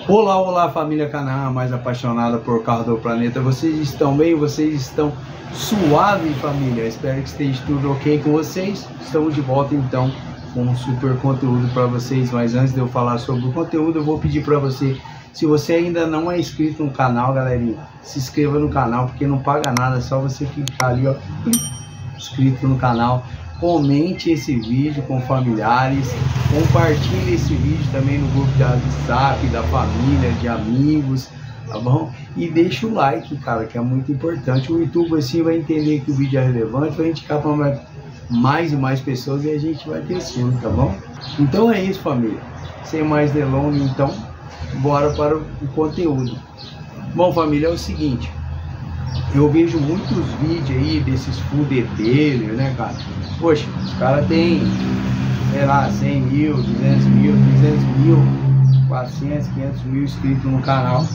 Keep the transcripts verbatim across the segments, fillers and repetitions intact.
Olá, olá família Canaã, mais apaixonada por carro do planeta. Vocês estão bem? Vocês estão suaves, família? Espero que esteja tudo ok com vocês. Estamos de volta então com um super conteúdo para vocês. Mas antes de eu falar sobre o conteúdo, eu vou pedir para você, se você ainda não é inscrito no canal, galerinha, se inscreva no canal, porque não paga nada, é só você clicar ali, ó, inscrito no canal. Comente esse vídeo com familiares, compartilhe esse vídeo também no grupo de WhatsApp, da família, de amigos, tá bom? E deixa o like, cara, que é muito importante. O YouTube assim vai entender que o vídeo é relevante, vai indicar para mais e mais pessoas e a gente vai crescendo, tá bom? Então é isso, família. Sem mais delongas, então, bora para o conteúdo. Bom, família, é o seguinte. Eu vejo muitos vídeos aí desses full dele, né, cara? Poxa, os caras têm, sei lá, cem mil, duzentos mil, trezentos mil, quatrocentos, quinhentos mil inscritos no canal.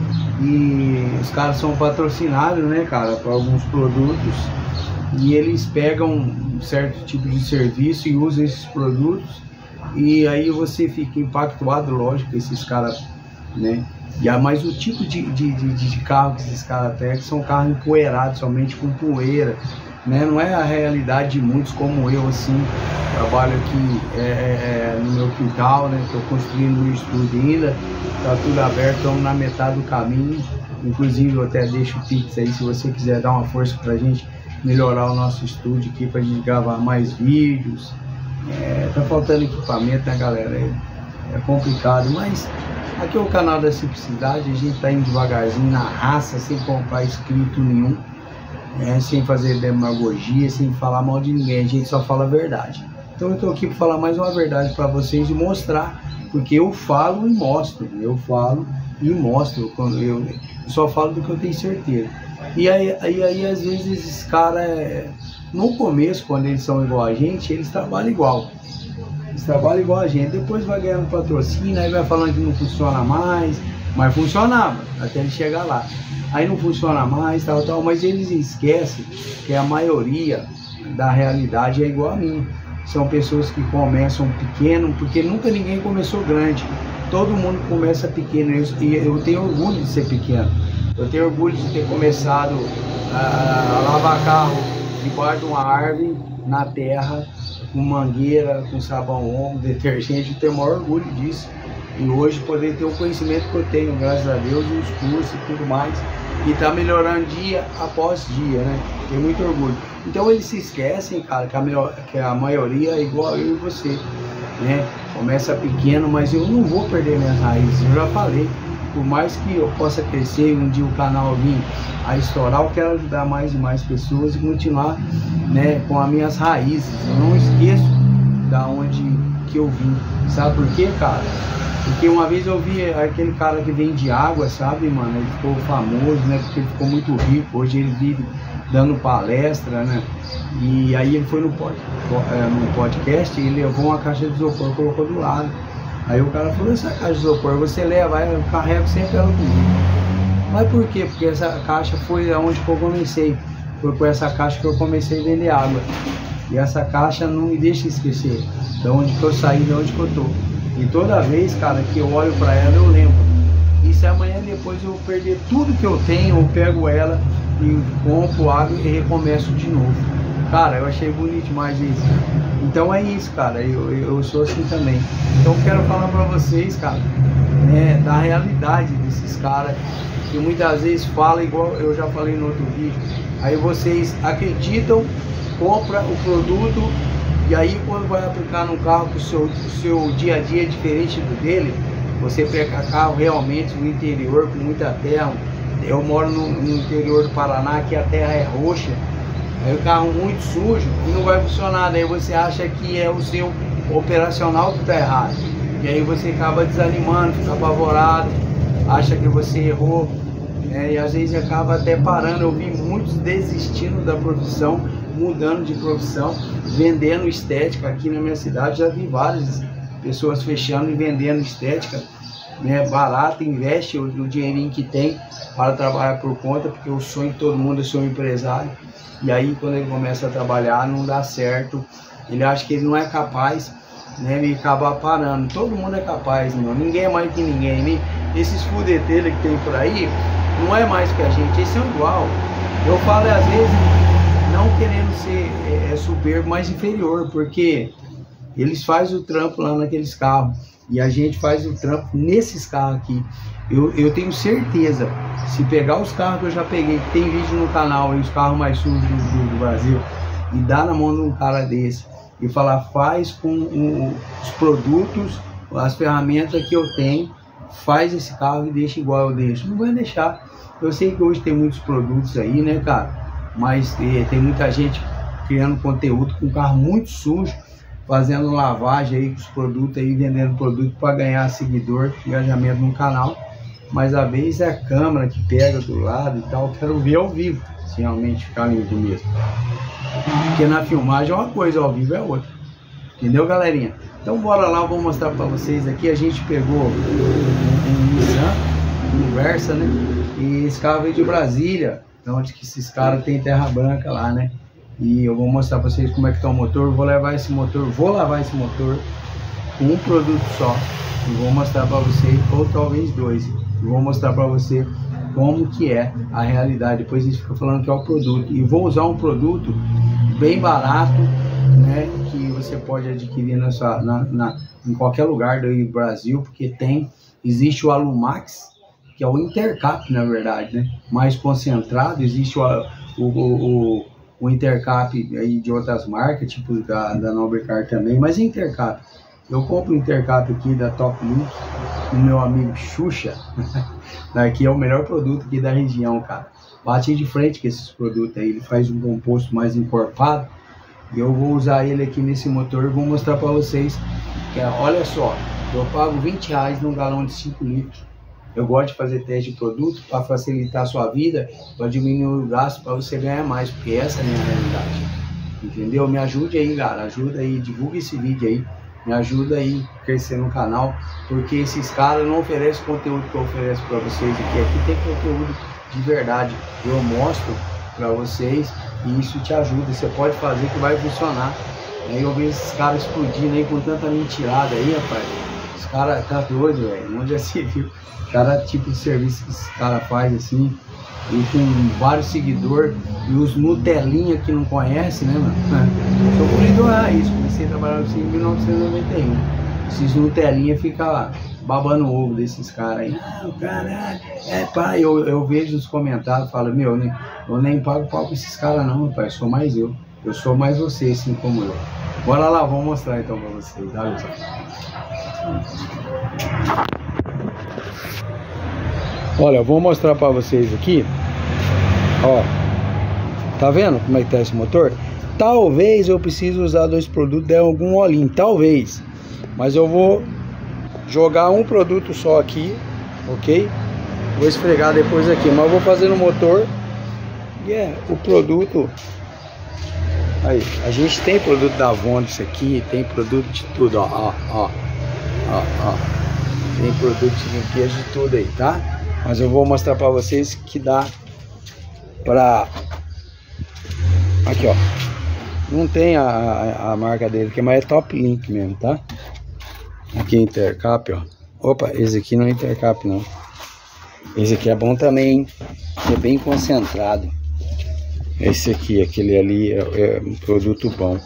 E os caras são patrocinados, né, cara, por alguns produtos. E eles pegam um certo tipo de serviço e usam esses produtos. E aí você fica impactado, lógico, esses caras, né? E mas o tipo de, de, de, de carro que esses caras pegam são carros empoeirados, somente com poeira, né? Não é a realidade de muitos como eu, assim, trabalho aqui é, é, no meu quintal, né? Estou construindo meu estúdio ainda, tá tudo aberto, estamos na metade do caminho. Inclusive eu até deixo o Pix aí se você quiser dar uma força pra gente melhorar o nosso estúdio aqui, pra gente gravar mais vídeos. É, tá faltando equipamento, né, galera? É, é complicado, mas aqui é o canal da Simplicidade, a gente tá indo devagarzinho na raça, sem comprar inscrito nenhum, né, sem fazer demagogia, sem falar mal de ninguém, a gente só fala a verdade. Então eu tô aqui para falar mais uma verdade para vocês e mostrar, porque eu falo e mostro, eu falo e mostro, quando eu, eu só falo do que eu tenho certeza. E aí, aí, aí às vezes esses caras, no começo, quando eles são igual a gente, eles trabalham igual. Eles trabalham igual a gente, depois vai ganhando patrocínio, aí vai falando que não funciona mais, mas funcionava, até ele chegar lá. Aí não funciona mais, tal, tal, mas eles esquecem que a maioria da realidade é igual a mim. São pessoas que começam pequeno, porque nunca ninguém começou grande. Todo mundo começa pequeno, e eu, eu tenho orgulho de ser pequeno. Eu tenho orgulho de ter começado a, a lavar carro debaixo de uma árvore, na terra, com mangueira, com sabão ombro, detergente. Eu tenho o maior orgulho disso. E hoje poder ter o conhecimento que eu tenho, graças a Deus, os cursos e tudo mais. E tá melhorando dia após dia, né? Tenho muito orgulho. Então eles se esquecem, cara, que a, melhor, que a maioria é igual eu e você, né? Começa pequeno, mas eu não vou perder minhas raízes. Eu já falei. Por mais que eu possa crescer e um dia o canal vir a estourar, eu quero ajudar mais e mais pessoas e continuar, né, com as minhas raízes. Eu não esqueço da onde que eu vim. Sabe por quê, cara? Porque uma vez eu vi aquele cara que vende água, sabe, mano? Ele ficou famoso, né? Porque ele ficou muito rico. Hoje ele vive dando palestra, né? E aí ele foi no, pod, no podcast e levou uma caixa de isopor e colocou do lado. Aí o cara falou, essa caixa de isopor você leva, aí eu carrego sempre ela comigo. Mas por quê? Porque essa caixa foi onde que eu comecei. Foi com essa caixa que eu comecei a vender água. E essa caixa não me deixa esquecer de onde que eu saí, de onde que eu tô. E toda vez, cara, que eu olho pra ela, eu lembro. E se amanhã depois eu perder tudo que eu tenho, eu pego ela e compro água e recomeço de novo. Cara, eu achei bonito demais isso. Então é isso, cara, eu, eu sou assim também. Então eu quero falar pra vocês, cara, né, da realidade desses caras, que muitas vezes falam igual eu já falei no outro vídeo. Aí vocês acreditam, compram o produto, e aí quando vai aplicar no carro, que o seu, o seu dia a dia é diferente do dele, você pega carro realmente no interior, com muita terra. Eu moro no, no interior do Paraná, que a terra é roxa. Aí o carro muito sujo e não vai funcionar, daí você acha que é o seu operacional que está errado. E aí você acaba desanimando, fica apavorado, acha que você errou, né? E às vezes acaba até parando. Eu vi muitos desistindo da profissão, mudando de profissão, vendendo estética aqui na minha cidade. Já vi várias pessoas fechando e vendendo estética, né, barato, investe o, o dinheirinho que tem para trabalhar por conta, porque o sonho de todo mundo é ser um empresário. E aí quando ele começa a trabalhar não dá certo, ele acha que ele não é capaz, né, e acaba parando. Todo mundo é capaz, meu. Ninguém é mais que ninguém, nem, esses fudeteiros que tem por aí, não é mais que a gente, eles são igual. Eu falo às vezes, não querendo ser é, é soberbo, mas inferior, porque eles fazem o trampo lá naqueles carros, e a gente faz o trampo nesses carros aqui. Eu, eu tenho certeza, se pegar os carros que eu já peguei, que tem vídeo no canal, aí, os carros mais sujos do, do, do Brasil, e dar na mão de um cara desse, e falar, faz com o, os produtos, as ferramentas que eu tenho, faz esse carro e deixa igual eu deixo. Não vai deixar. Eu sei que hoje tem muitos produtos aí, né, cara? Mas é, tem muita gente criando conteúdo com carro muito sujo, fazendo lavagem aí com os produtos aí, vendendo produto para ganhar seguidor, engajamento no canal. Mas a vez é a câmera que pega do lado e tal. Eu quero ver ao vivo, se realmente ficar lindo mesmo. Porque na filmagem é uma coisa, ao vivo é outra. Entendeu, galerinha? Então bora lá, eu vou mostrar para vocês aqui. A gente pegou um, um Nissan, um Versa, né? E esse carro veio de Brasília. Então acho que esses caras têm terra branca lá, né? E eu vou mostrar para vocês como é que tá o motor. Vou levar esse motor, vou lavar esse motor com um produto só. E vou mostrar para vocês, ou talvez dois. E vou mostrar para você como que é a realidade. Depois a gente fica falando que é o produto. E vou usar um produto bem barato, né, que você pode adquirir na sua, na, na, em qualquer lugar do Brasil, porque tem, existe o Alumax, que é o Intercap, na verdade, né, mais concentrado. Existe o, o, o, o Intercap aí de outras marcas, tipo da, da Nobercar também, mas é Intercap. Eu compro o Intercap aqui da Top Link, do meu amigo Xuxa, daqui é o melhor produto aqui da região, cara. Bate de frente com esses produtos aí, ele faz um composto mais encorpado. E eu vou usar ele aqui nesse motor e vou mostrar para vocês. Que, olha só, eu pago vinte reais num galão de cinco litros. Eu gosto de fazer teste de produto para facilitar a sua vida, para diminuir o gasto, para você ganhar mais, porque essa é a minha realidade. Entendeu? Me ajude aí, cara, ajuda aí, divulga esse vídeo aí. Me ajuda aí a crescer no canal, porque esses caras não oferecem o conteúdo que eu ofereço para vocês aqui. Aqui tem conteúdo de verdade, eu mostro para vocês e isso te ajuda. Você pode fazer que vai funcionar. Aí eu vejo esses caras explodindo aí com tanta mentirada aí, rapaz. Os caras tá doido, velho. Onde já se viu? Cada tipo de serviço que esse cara faz assim, e com vários seguidores, e os Nutelinha que não conhece, né, mano? Eu sou corredor raiz, comecei a trabalhar assim em mil novecentos e noventa e um. Esses Nutelinha ficam babando o ovo desses caras aí. Ah, caralho, é pai, eu, eu vejo nos comentários, falo, meu, né, eu nem pago pau pra esses caras não, pai, eu sou mais eu. Eu sou mais você, assim como eu. Bora lá, vamos mostrar então pra vocês, olha só. Olha, eu vou mostrar pra vocês aqui. Ó, tá vendo como é que tá esse motor? Talvez eu precise usar dois produtos, der algum olhinho, talvez. Mas eu vou jogar um produto só aqui, ok? Vou esfregar depois aqui, mas eu vou fazer no motor. E é, o produto... Aí, a gente tem produto da Avon isso aqui, tem produto de tudo, ó, ó, ó, ó, ó. Tem produto de limpeza de tudo aí, tá? Mas eu vou mostrar pra vocês que dá pra... Aqui, ó. Não tem a, a, a marca dele aqui, mas é Top Link mesmo, tá? Aqui é Intercap, ó. Opa, esse aqui não é Intercap, não. Esse aqui é bom também, hein? É bem concentrado. Esse aqui, aquele ali é, é um produto bom.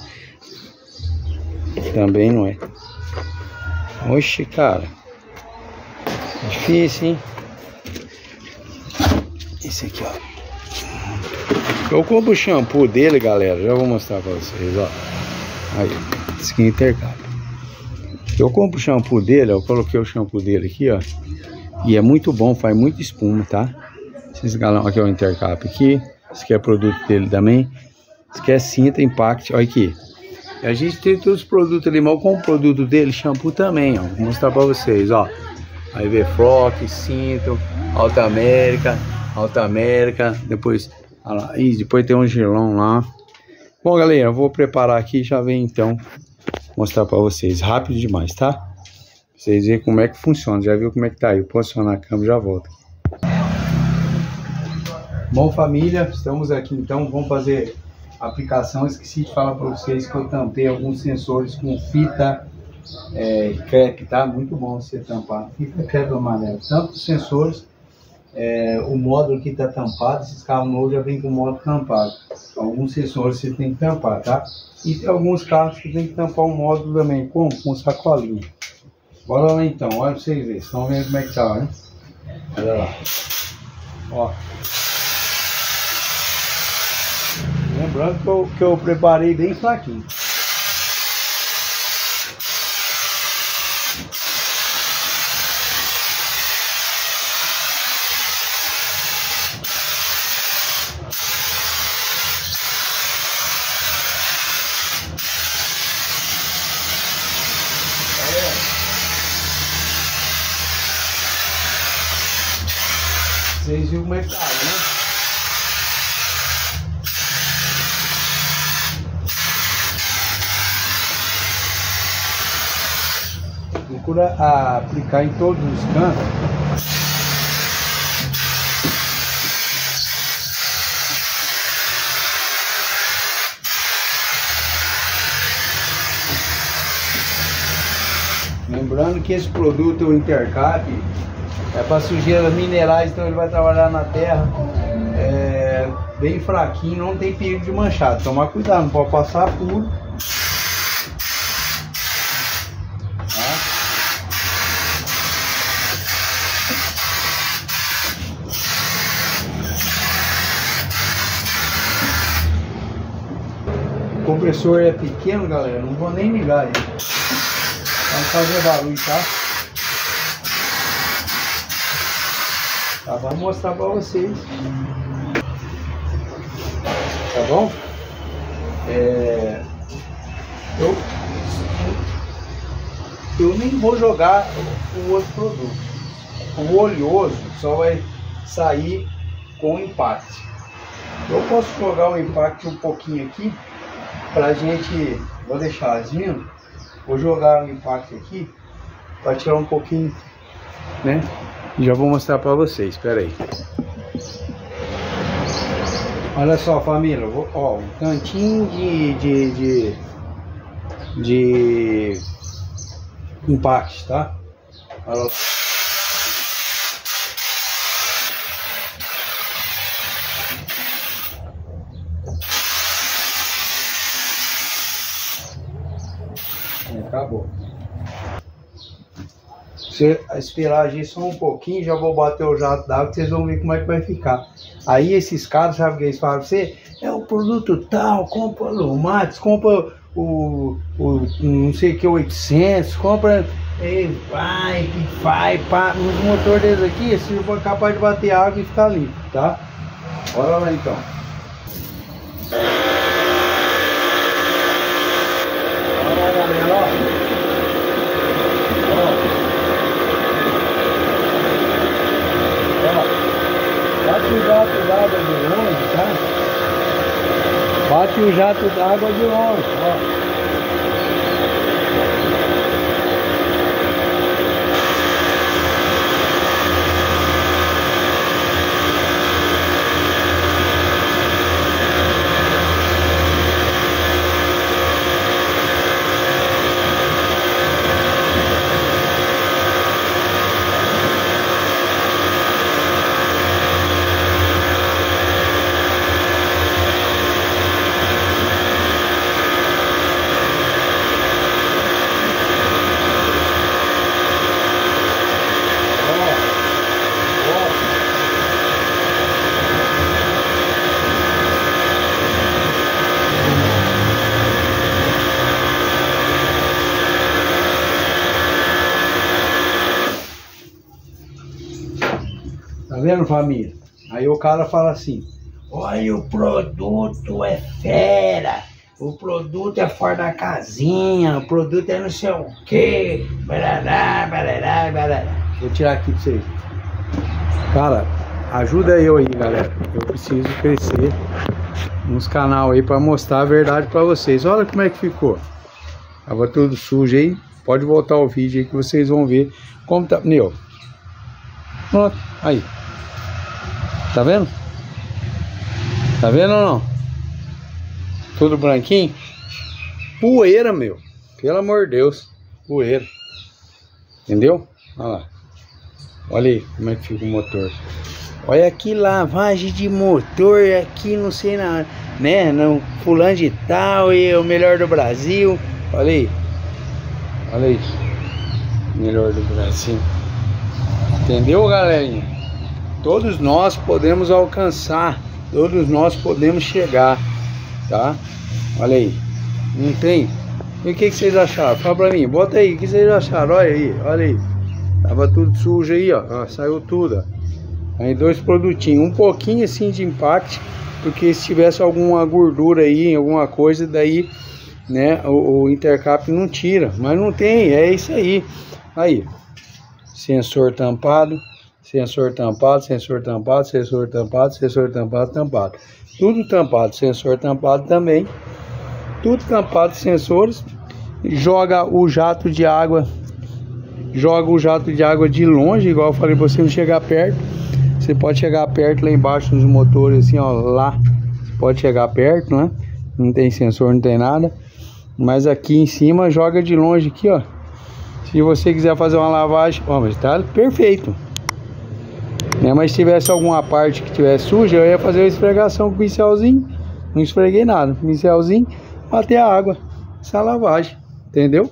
Também não é. Oxe, cara. Difícil, hein? Esse aqui, ó. Eu compro o shampoo dele, galera. Já vou mostrar pra vocês, ó. Aí, esse aqui é Intercap. Eu compro o shampoo dele, ó. Eu coloquei o shampoo dele aqui, ó. E é muito bom, faz muito espuma, tá? Esses galão aqui é o Intercap aqui. Esse aqui é produto dele também. Esse aqui é Cinta Impact, olha aqui. E a gente tem todos os produtos ali, mas com o produto dele, shampoo também, ó. Vou mostrar pra vocês, ó. Aí vê Flock, Cinto, Alta América, Alta América, depois, lá, e depois tem um gelão lá. Bom, galera, eu vou preparar aqui e já vem então mostrar pra vocês. Rápido demais, tá? Pra vocês verem como é que funciona. Já viu como é que tá aí? Eu posicionar a câmera e já volto. Bom, família, estamos aqui então, vamos fazer a aplicação. Esqueci de falar para vocês que eu tampei alguns sensores com fita é, crepe, tá? Muito bom você tampar. Fica crepe amarelo. Tanto os sensores, é, o módulo que está tampado, esses carros novos já vem com o módulo tampado. Alguns sensores você tem que tampar, tá? E tem alguns carros que tem que tampar o módulo também, com, com sacolinha. Bora lá então, olha pra vocês verem. Vocês estão vendo como é que tá, né? Olha lá. Ó. Lembrando que eu, que eu preparei bem fraquinho. Vocês viram como é que tá, né? Procura aplicar em todos os cantos. Lembrando que esse produto, o Intercap, é para sujeiras minerais, então ele vai trabalhar na terra é, bem fraquinho, não tem perigo de manchado. Tomar cuidado, não pode passar puro. Tá? O compressor é pequeno, galera, não vou nem ligar ele. Vamos fazer barulho, tá? Tá, vou mostrar pra vocês. Tá bom? É... Eu... Eu nem vou jogar o outro produto. O oleoso só vai sair com o impact. Eu posso jogar o impact um pouquinho aqui pra gente... Vou deixar as vindo. Vou jogar o impact aqui para tirar um pouquinho, né? E já vou mostrar para vocês. Espera aí. Olha só, família. Vou, ó, um cantinho de de, de de impact, tá? Olha. Acabou. Você esperar agir só um pouquinho, já vou bater o jato d'água, vocês vão ver como é que vai ficar. Aí esses caras, sabe o que eles falam pra você? É o produto tal, compra o Max, compra o, o não sei o que, oitocentos, compra e vai, que vai, pá. Nos motor deles aqui, esse for capaz de bater água e ficar limpo, tá? Bora lá então. Bate o jato d'água de longe, tá? Bate o jato d'água de longe, ó. Tá vendo, família? Aí o cara fala assim: olha, o produto é fera, o produto é fora da casinha, o produto é não sei o que, barará, barará, barará. Vou tirar aqui pra vocês. Cara, ajuda eu aí, galera. Eu preciso crescer nos canal aí pra mostrar a verdade pra vocês. Olha como é que ficou. Tava tudo sujo aí. Pode voltar o vídeo aí que vocês vão ver como tá. Meu. Pronto, aí. Tá vendo? Tá vendo ou não? Tudo branquinho? Poeira, meu. Pelo amor de Deus. poeira. Entendeu? Olha lá. Olha aí como é que fica o motor. Olha aqui, lavagem de motor aqui, não sei na, né, não, fulano de tal e o melhor do Brasil. Olha aí. Olha aí. Melhor do Brasil. Entendeu, galerinha? Todos nós podemos alcançar, todos nós podemos chegar, tá? Olha aí. Não tem? E o que, que vocês acharam? Fala pra mim, bota aí, o que vocês acharam? Olha aí, olha aí. Tava tudo sujo aí, ó, ó saiu tudo, ó. Aí dois produtinhos, um pouquinho assim de impacto, porque se tivesse alguma gordura aí, alguma coisa, daí, né, o, o intercap não tira, mas não tem, é isso aí. Aí, sensor tampado, sensor tampado, sensor tampado, sensor tampado, sensor tampado, tampado. Tudo tampado, sensor tampado também. Tudo tampado, sensores. Joga o jato de água, joga o jato de água de longe, igual eu falei pra você, não chegar perto. Você pode chegar perto lá embaixo nos motores, assim, ó, lá. Você pode chegar perto, né? Não tem sensor, não tem nada. Mas aqui em cima, joga de longe aqui, ó. Se você quiser fazer uma lavagem, ó, mas tá perfeito. Né? Mas se tivesse alguma parte que tivesse suja, eu ia fazer uma esfregação com o pincelzinho. Não esfreguei nada, pincelzinho, bater a água. Essa é a lavagem, entendeu?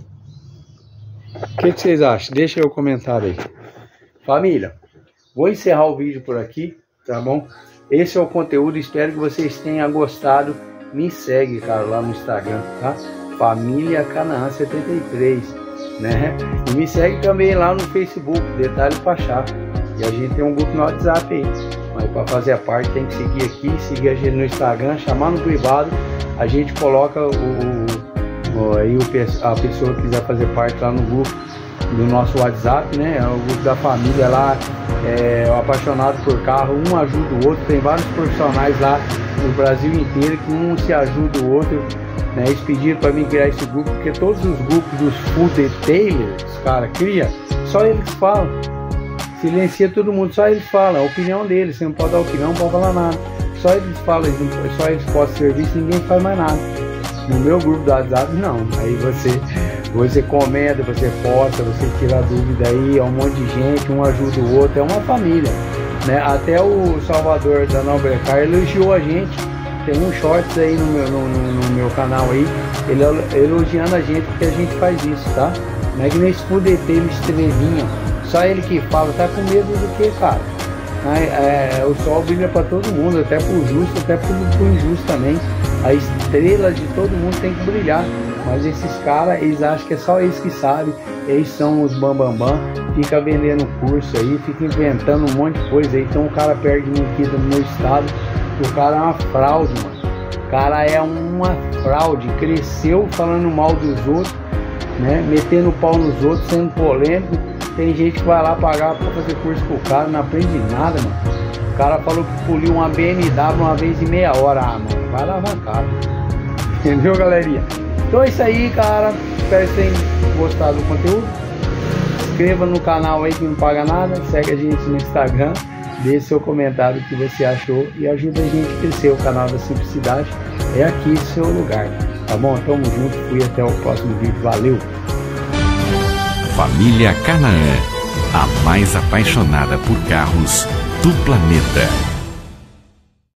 O que, que vocês acham? Deixa aí o comentário aí. Família, vou encerrar o vídeo por aqui, tá bom? Esse é o conteúdo, espero que vocês tenham gostado. Me segue, cara, lá no Instagram, tá? Família Canaã setenta e três. Né? E me segue também lá no Facebook, Detalhe Pachá. E a gente tem um grupo no WhatsApp aí. Mas para fazer a parte tem que seguir aqui, seguir a gente no Instagram, chamar no privado. A gente coloca o, o, o, aí o, a pessoa que quiser fazer parte lá no grupo do nosso WhatsApp, né? É o grupo da família lá, é, o apaixonado por carro, um ajuda o outro. Tem vários profissionais lá no Brasil inteiro que um se ajuda o outro. Né, eles pediram para mim criar esse grupo, porque todos os grupos dos full detailers, os caras cria, só eles falam. Silencia todo mundo, só eles falam, a opinião deles, você não pode dar opinião, não pode falar nada. Só eles falam, só eles postam serviço, ninguém faz mais nada. No meu grupo do WhatsApp, não. Aí você, você comenta, você posta, você tira a dúvida aí, é um monte de gente, um ajuda o outro, é uma família. Né? Até o Salvador da Nobrecar elogiou a gente. Tem um shorts aí no meu, no, no, no meu canal aí, ele elogiando a gente porque a gente faz isso, tá? Não é que nem esse fudeteiro estrelinha, só ele que fala, tá com medo do que, cara? É, é, o sol brilha pra todo mundo, até pro justo, até pro, pro injusto também. A estrela de todo mundo tem que brilhar, mas esses caras, eles acham que é só eles que sabem, eles são os bambambam, bam, bam, fica vendendo curso aí, fica inventando um monte de coisa aí, então o cara perde liquida no meu estado. O cara é uma fraude, mano. O cara é uma fraude. Cresceu falando mal dos outros, né? Metendo pau nos outros, sendo polêmico. Tem gente que vai lá pagar pra fazer curso com o cara, não aprende nada, mano. O cara falou que poliu uma B M W uma vez em meia hora. Ah, mano, vai lavar a cara. Entendeu, galerinha? Então é isso aí, cara. Espero que tenham gostado do conteúdo. Inscreva no canal aí que não paga nada. Segue a gente no Instagram. Deixe seu comentário o que você achou e ajuda a gente a crescer o canal da Simplicidade. É aqui seu lugar, tá bom? Tamo junto, fui até o próximo vídeo, valeu! Família Canaã, a mais apaixonada por carros do planeta.